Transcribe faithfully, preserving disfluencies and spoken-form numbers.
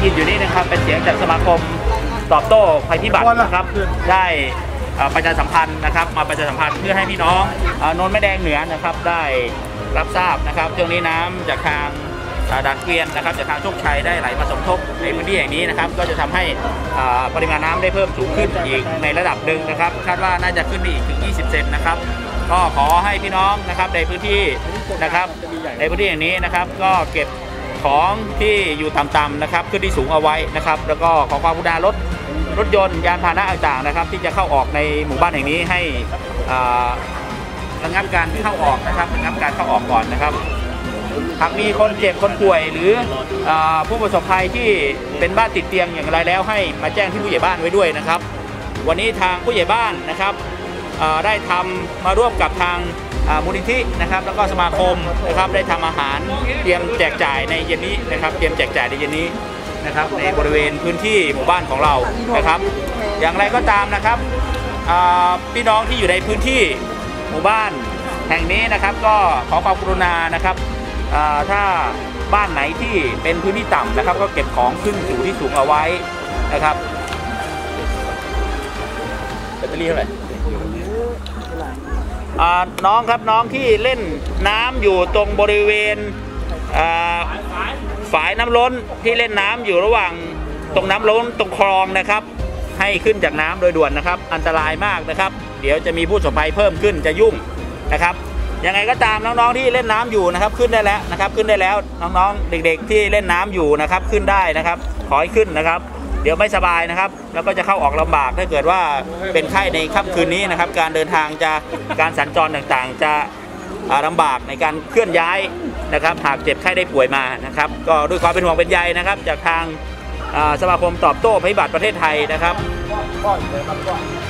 ยินอยู่นี่นะครับเป็นเสียงจากสมาคมตอบโต้ภัยพิบัตินะครับได้ประชาสัมพันธ์นะครับมาประชาสัมพันธ์เพื่อให้พี่น้องโนนแม่แดงเหนือนะครับได้รับทราบนะครับช่วงนี้น้ำจากทางด่านเกวียนนะครับจากทางโชคชัยได้ไหลมาสมทบในพื้นที่แห่งนี้นะครับก็จะทำให้ปริมาณน้ำได้เพิ่มสูงขึ้นอีกในระดับหนึ่งนะครับคาดว่าน่าจะขึ้นอีกถึงยี่สิบเซนนะครับก็ขอให้พี่น้องนะครับในพื้นที่นะครับในพื้นที่อย่างนี้นะครับก็เก็บของที่อยู่ต่ำๆนะครับขึ้นที่สูงเอาไว้นะครับแล้วก็ขอความกรุณารถรถยนต์ยานพาหนะต่างๆนะครับที่จะเข้าออกในหมู่บ้านแห่งนี้ให้ระงับการเข้าออกนะครับระงับการเข้าออกก่อนนะครับหากมีคนเจ็บคนป่วยหรือผู้ประสบภัยที่เป็นบ้านติดเตียงอย่างไรแล้วให้มาแจ้งที่ผู้ใหญ่บ้านไว้ด้วยนะครับวันนี้ทางผู้ใหญ่บ้านนะครับได้ทำมาร่วมกับทางมูลนิธินะครับแล้วก็สมาคมนะครับได้ทำอาหารเตรียมแจกจ่ายในเย็นนี้นะครับเตรียมแจกจ่ายในเย็นนี้นะครับในบริเวณพื้นที่หมู่บ้านของเรานะครับอย่างไรก็ตามนะครับพี่น้องที่อยู่ในพื้นที่หมู่บ้านแห่งนี้นะครับก็ขอความกรุณานะครับถ้าบ้านไหนที่เป็นพื้นที่ต่ำนะครับก็เก็บของขึ้นสู่ที่สูงเอาไว้นะครับแบตเตอรี่เท่าไหร่น้องครับน้องที่เล่นน้ำอยู่ตรงบริเวณฝายน้ำล้นที่เล่นน้ำอยู่ระหว่างตรงน้ำล้นตรงคลองนะครับให้ขึ้นจากน้ำโดยด่วนนะครับอันตรายมากนะครับเดี๋ยวจะมีผู้ประสบภัยเพิ่มขึ้นจะยุ่งนะครับยังไงก็ตามน้องๆที่เล่นน้ำอยู่นะครับขึ้นได้แล้วนะครับขึ้นได้แล้วน้องๆเด็กๆที่เล่นน้ำอยู่นะครับขึ้นได้นะครับขอให้ขึ้นนะครับเดี๋ยวไม่สบายนะครับแล้วก็จะเข้าออกลำบากถ้าเกิดว่าเป็นไข้ในค่ำคืนนี้นะครับการเดินทางจะการสัญจรต่างๆจะลำบากในการเคลื่อนย้ายนะครับหากเจ็บไข้ได้ป่วยมานะครับก็ด้วยความเป็นห่วงเป็นใยนะครับจากทางสมาคมตอบโต้ภัยพิบัติประเทศไทยนะครับ